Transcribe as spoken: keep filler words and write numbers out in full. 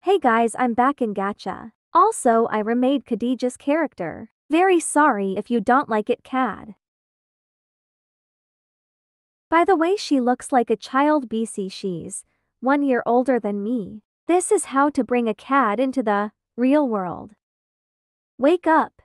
Hey guys, I'm back in Gacha. Also, I remade Khadijah's character. Very sorry if you don't like it, Cad. By the way, she looks like a child. B C she's one year older than me. This is how to bring a Cad into the real world. Wake up.